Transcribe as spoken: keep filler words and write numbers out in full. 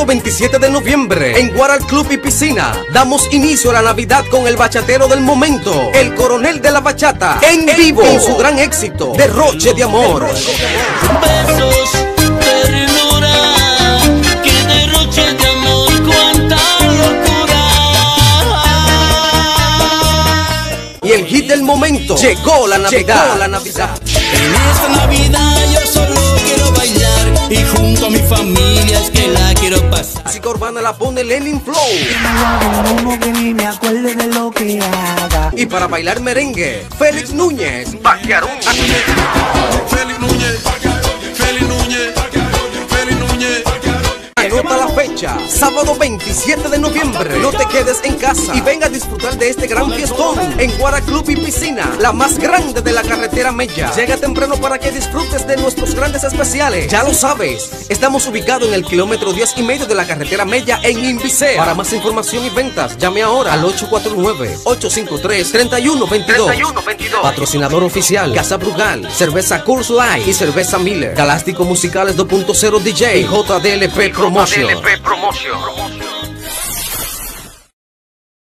veintisiete de noviembre, en Guaral Club y Piscina, damos inicio a la Navidad con el bachatero del momento, el coronel de la bachata, en vivo, en su gran éxito, Derroche de Amor. Besos, ternura, que derroche de amor, cuánta locura. Y el hit del momento, llegó la Navidad. Llegó la Navidad. En esta Navidad yo solo quiero bailar y junto a mi familia es que la quiero pasar. Música urbana la pone Lenin Flow. Que ni me acuerde de lo que haga. Y para bailar merengue, Félix Núñez, Baquiarón. Félix Núñez, Félix Núñez, Félix Núñez. Anota la fecha, sábado veintisiete de noviembre. No te quedes en casa y venga a disfrutar de este gran fiestón en Guaral Club y Piscina, la más grande de la carretera Mella. Llega temprano para que disfrutes de nuestros grandes especiales. Ya lo sabes, estamos ubicados en el kilómetro diez y medio de la carretera Mella en Invicea. Para más información y ventas, llame ahora al ocho cuatro nueve, ocho cinco tres, tres uno dos dos. Patrocinador oficial, Casa Brugal, Cerveza Coors Light y Cerveza Miller. Galáctico Musicales dos punto cero D J y J D L P Promotion.